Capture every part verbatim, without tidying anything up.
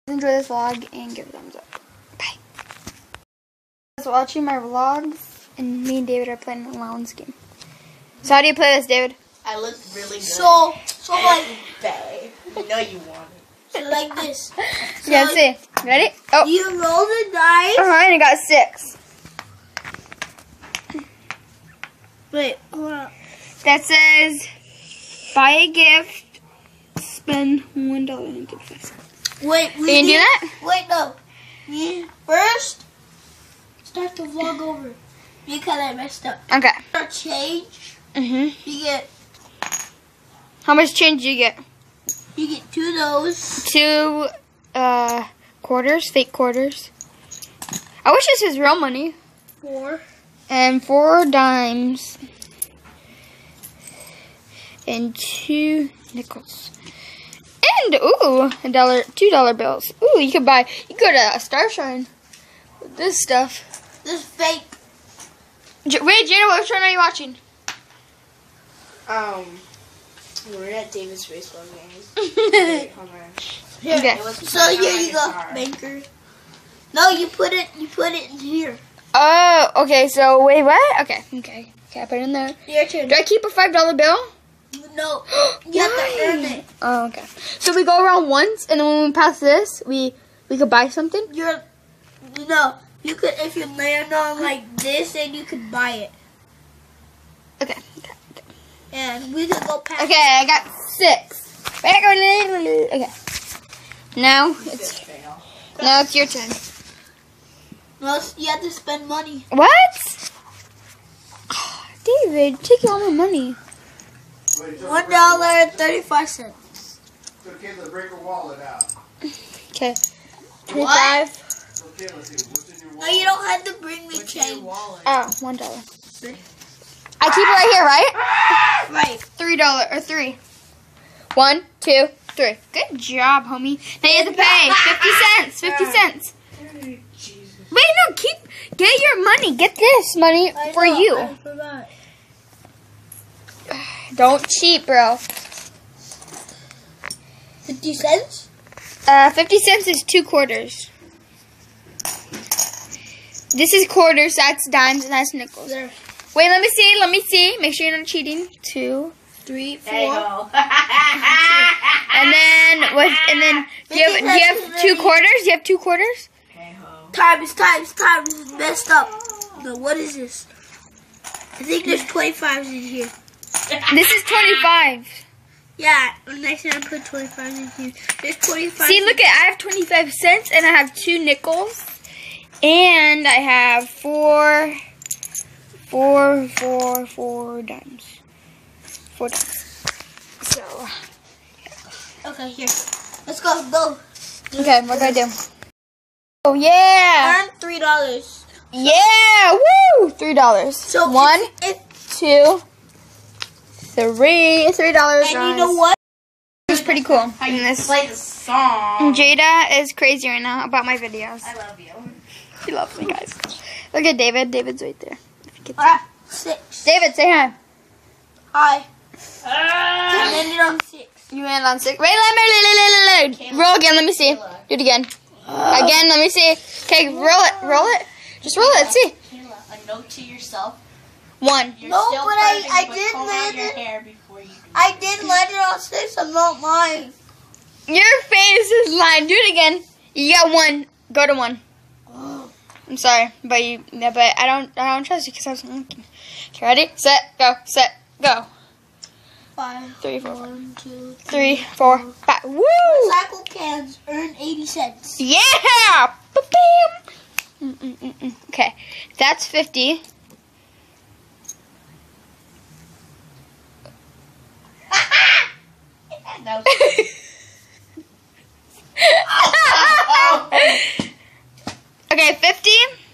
Enjoy this vlog and give it a thumbs up. Bye. I was watching my vlogs and me and David are playing an allowance game. So how do you play this, David? I look really good. So, so like, babe. You know you want it. so like this. So Yeah, let's see. Ready? Oh. You roll the dice. Uh-huh, and I got six. Wait, hold on. That says, buy a gift, spend one dollar and get five cents. Wait, we Can you do need- that? Wait, no. We first start the vlog over because I messed up. Okay. For change, Mhm. you get How much change do you get? you get two of those. Two uh, quarters, fake quarters. I wish this was real money. Four. And four dimes. And two nickels. And ooh, a dollar, two dollar bills. Ooh, you could buy. You could go to Starshine with this stuff. This is fake. J Wait, Jana, what show are you watching? Um, we're at David's baseball game. Wait, hold on. Okay. It was So here on you my go, car. banker. No, you put it. You put it in here. Oh, okay. So wait, what? Okay, okay, okay. I put it in there. Your turn. Do I keep a five dollar bill? No, you have to earn it. Oh, okay. So we go around once, and then when we pass this, we we could buy something. You're no. You could if you land on like this, then you could buy it, Okay. Okay. and we could go past. Okay, I got six. Okay. Now it's Fail. now it's your turn. No, you have to spend money. What? David, taking all my money. One dollar and thirty-five cents. So Kayla, break her wallet out. Okay. What? So Kayla, see what's in your No, wallet. you don't have to bring me What's in your change. wallet? Oh, one dollar. I keep it right here, right? Right. Three dollar or three. One, two, three. Good job, homie. Now you have to pay fifty cents. Fifty cents. Jesus. Wait, no, keep get your money. Get this money I for know, you. I forgot. Don't cheat, bro. Fifty cents. Uh, fifty cents is two quarters. This is quarters. That's dimes, and that's nickels. There. Wait, let me see. Let me see. Make sure you're not cheating. Two, Three, There you four. go. and then what? And then do you have, do you have two quarters? Do you have two quarters? Hey ho. Times, times, times is messed up. No, what is this? I think there's twenty-fives in here. This is twenty-five. Yeah, next time I put twenty-fives in here. There's twenty-five. See, look at I have twenty-five cents, and I have two nickels, and I have four, four, four, four dimes. Four dimes. So, Okay, here. Let's go, go. okay, what do I do? Oh yeah, Earn three dollars. yeah, woo! Three dollars. So one, if, two, three, three dollars. if, and you know what? It's pretty cool. How And you this play the song. Jada is crazy right now about my videos. I love you. She loves me, guys. Look at David. David's right there. If you can see. Ah, six. David, say hi. Hi. Ah. And then you know six. You landed on six. Wait, let me, let, let, let, let. Roll again. Let me see. Do it again. Again. Let me see. Okay, roll it. Roll it. Just roll it. Let's see. Kayla, a note to yourself. One. You're No, still but I- perfect, I but did comb out land your it. hair before you do I did land it on six. I'm not lying. Your face is lying. Do it again. You got one. Go to one. I'm sorry, but you. Yeah, but I don't. I don't trust you because I was looking. Okay, ready? Set. Go. Set. Go. Five. Three, four, five. One, two, Three, four, five. Woo! Recycle cans earn eighty cents. Yeah! Ba-bam! Mm, mm, mm, mm. Okay, that's fifty. that. Was Okay, fifty.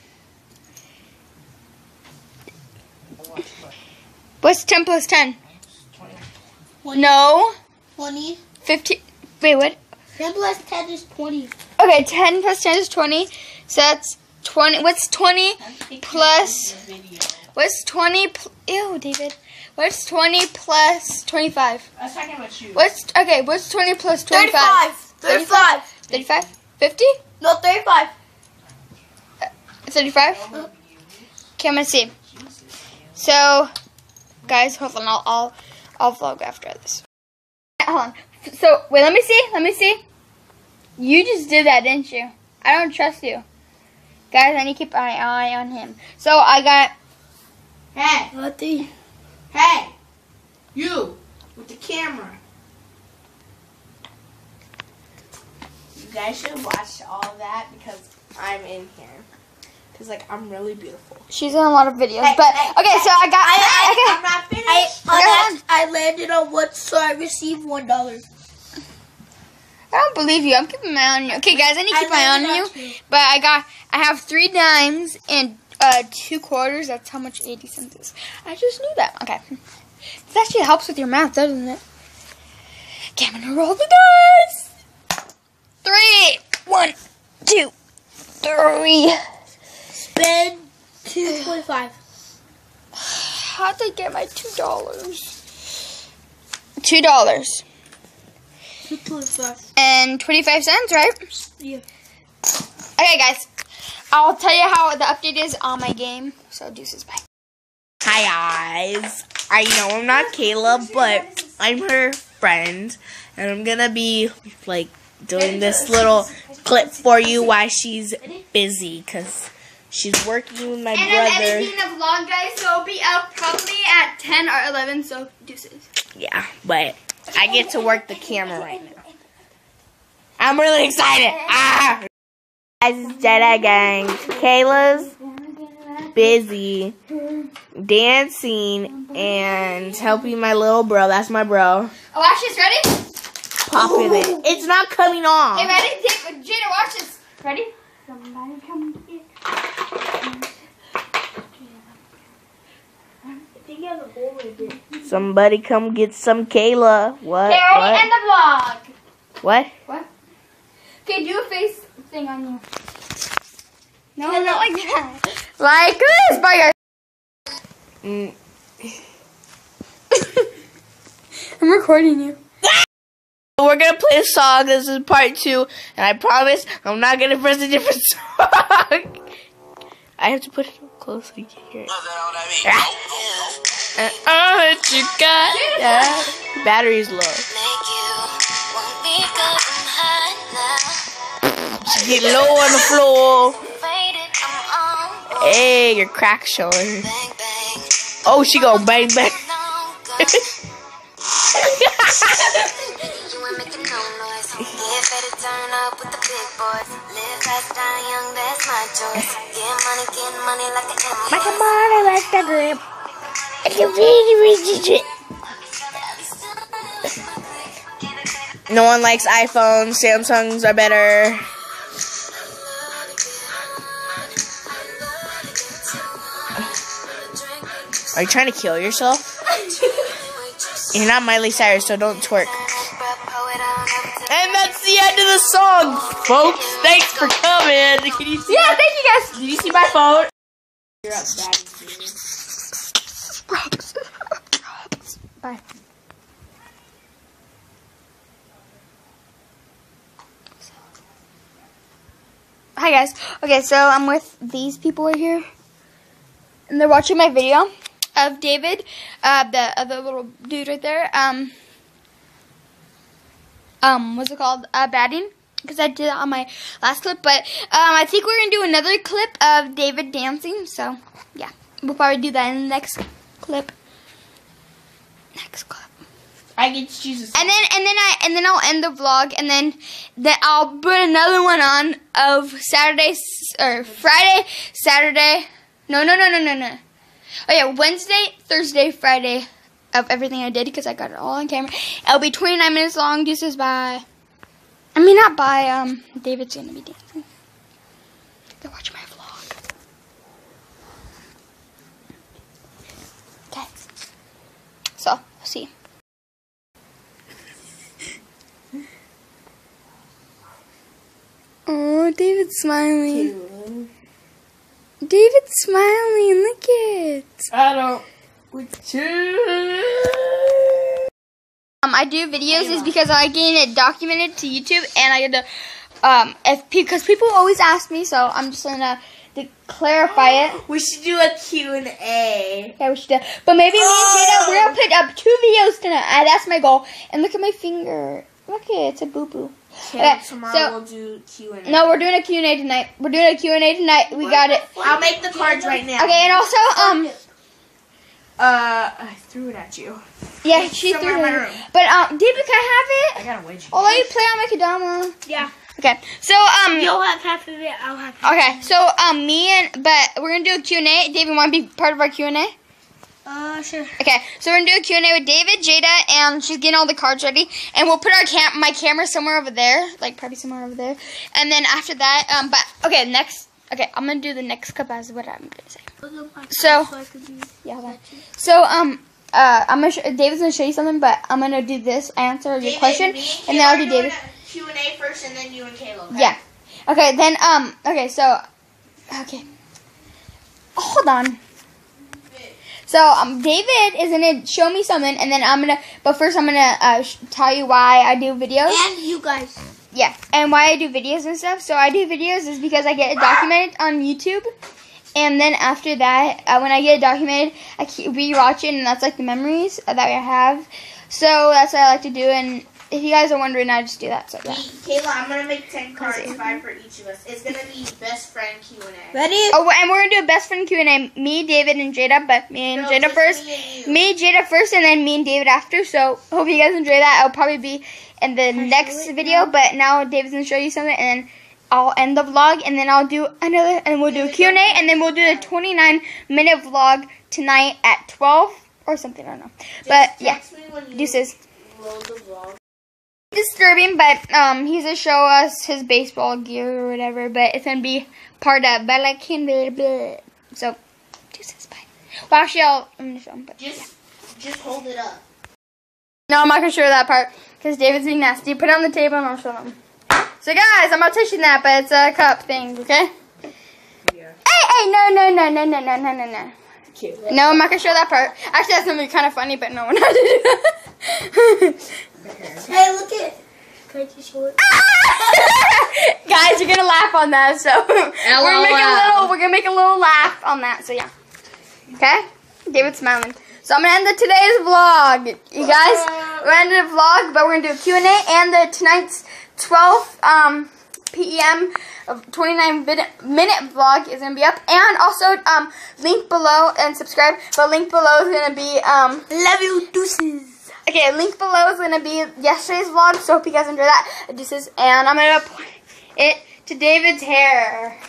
What's ten plus ten? twenty. No. twenty. fifty. Wait, what? ten plus ten is twenty. Okay, ten plus ten is twenty. So that's twenty. What's twenty plus? What's twenty? Pl Ew, David. What's twenty plus twenty-five? I was talking about you. What's okay? What's twenty plus twenty-five? thirty-five. thirty-five. Thirty-five. fifty? No, thirty-five. thirty-five? Okay, I'm gonna see. So, guys, hold on. I'll, I'll, I'll vlog after this. Hold on. So, wait, let me see. Let me see. You just did that, didn't you? I don't trust you. Guys, I need to keep my eye on him. So, I got... Hey, What the? hey, you with the camera. You guys should watch all of that because I'm in here. Because, like, I'm really beautiful. She's in a lot of videos. Hey, but, hey, okay, so I got... I, I, I, I, I'm not finished. I, Okay, hold on. I, I landed on one, so I received one dollar. I don't believe you. I'm keeping my eye on you. Okay, guys, I need to keep my eye on you. too. But I got... I have three dimes and uh, two quarters. That's how much eighty cents is. I just knew that. Okay. This actually helps with your math, doesn't it? Okay, I'm gonna roll the dice. Three. One, two, three. Spend two twenty-five. How'd I get my two dollars? Two dollars Two twenty-five. and twenty-five cents, right? Yeah. Okay, guys. I'll tell you how the update is on my game. So, deuces, bye. Hi guys, I know I'm not Kayla, but I'm her friend, and I'm gonna be like doing this little clip for you while she's busy, cause she's working with my And I'm brother. editing a vlog, guys, so it'll be up probably at ten or eleven, so deuces. Yeah, but I get to work the camera right now. I'm really excited. Ah! Guys, it's Jedi Gang. Kayla's busy dancing and helping my little bro. That's my bro. Oh, watch this, ready? Popping it. It's not coming off. Hey, ready? Take, Jada, watch this. Ready? Somebody come here. Somebody come get some Kayla. What? Okay, ready? What? End the vlog. What? What? Okay, do a face thing on you. No, not like that. Like this, bye guys. Mm. I'm recording you. We're gonna play a song. This is part two, and I promise I'm not gonna press a different song. I have to put it close so you can hear it. And all that you got, yeah. Battery's low. Get low on the floor. Hey, your crack showing. Oh, she go bang bang. No one likes iPhones. Samsungs are better. Are you trying to kill yourself? You're not Miley Cyrus, so don't twerk. And that's the end of the song, folks. Thanks for coming. Can you see? Yeah, thank you guys. Did you see my phone? You're up, Daddy. Bye. Hi guys. Okay, so I'm with these people right here, and they're watching my video of David, uh, the other little dude right there. Um, um, what's it called? Uh, batting, because I did it on my last clip. But um, I think we're gonna do another clip of David dancing. So yeah, we'll probably do that in the next clip. Next clip. I get to choose a And then and then I and then I'll end the vlog, and then then I'll put another one on of Saturday s- or Friday, Saturday. No, no, no, no, no, no. Oh yeah, Wednesday, Thursday, Friday of everything I did because I got it all on camera. It'll be twenty-nine minutes long. This is by. I mean, not by. Um, David's gonna be dancing. Go watch my vlog. Okay. So, see you. Oh, David's smiling. David's smiling. Look it. I don't. With you. Um, I do videos is because I like getting it documented to YouTube, and I get to um, if because people always ask me, so I'm just gonna to clarify it. We should do a Q and A. Yeah, we should do. But maybe me and Jada, we're gonna put up two videos tonight. Uh, that's my goal. And look at my finger. Look at it. It's a boo boo. Okay, tomorrow so, we'll do Q and A. No, we're doing a Q and A tonight. We're doing a Q and A tonight. We got it. I'll make the cards right now. Okay, and also um. Uh, I threw it at you. Yeah, it's she threw it. But um, David, can I have it? I got a wedgie. I'll let you play on my Kadama. Yeah. Okay, so um. You'll have half of it. I'll have. Half Okay, so um, me and but we're gonna do a Q and A. David, want to be part of our Q and A? Uh, sure. Okay, so we're gonna do a Q and A with David, Jada, and she's getting all the cards ready. And we'll put our cam my camera somewhere over there, like probably somewhere over there. And then after that, um, but okay, next. Okay, I'm gonna do the next cup as what I'm gonna say. So, yeah, hold on. So um, uh, I'm gonna sh David's gonna show you something, but I'm gonna do this answer your David, question, and, and then I'll do David. Q and A first, and then you and Kayla. Okay? Yeah. Okay, then um, okay, so okay, hold on. So um, David is gonna show me something, and then I'm gonna. But first, I'm gonna uh, sh tell you why I do videos. And you guys. Yeah, and why I do videos and stuff. So I do videos is because I get it documented on YouTube, and then after that, uh, when I get it documented, I keep rewatching, and that's like the memories that I have. So that's what I like to do. And if you guys are wondering, I just do that. So yeah. Kayla, I'm gonna make ten cards, five for each of us. It's gonna be best friend Q and A. Ready? Oh, and we're gonna do a best friend Q and A. Me, David, and Jada, but me and No, Jada just first. Me, and Me, Jada first, and then me and David after. So hope you guys enjoy that. I'll probably be in the next video, but now David's gonna show you something, and then I'll end the vlog, and then I'll do another, and we'll do a Q and A, and then we'll do the twenty-nine minute vlog tonight at twelve or something. I don't know, but yeah, deuces. Roll the vlog. Disturbing, but um, he's gonna show us his baseball gear or whatever, but it's gonna be part of, but like him, blah, blah. So, deuces, bye. Well, actually, I'll, I'm gonna show him, but just, yeah. just hold it up. No, I'm not gonna show that part, because David's being nasty. Put it on the table and I'll show them. So guys, I'm not touching that, but it's a cup thing, okay? Yeah. Hey, hey, no, no, no, no, no, no, no, no, no. Cute. No, I'm not gonna show that part. Actually, that's gonna be kind of funny, but no, we're not gonna do that. Hey, look at. Can I just show it? Guys, you're gonna laugh on that, so we're gonna make a little. We're gonna make a little laugh on that. So yeah. Okay. David's smiling. So I'm gonna end the today's vlog. You guys, we're gonna end the vlog, but we're gonna do a Q and A and the tonight's twelve um p m of twenty-nine minute vlog is gonna be up, and also um link below and subscribe. But link below is gonna be um Love you, deuces. okay, link below is gonna be yesterday's vlog. So hope you guys enjoy that. Deuces, and I'm gonna put it to David's hair.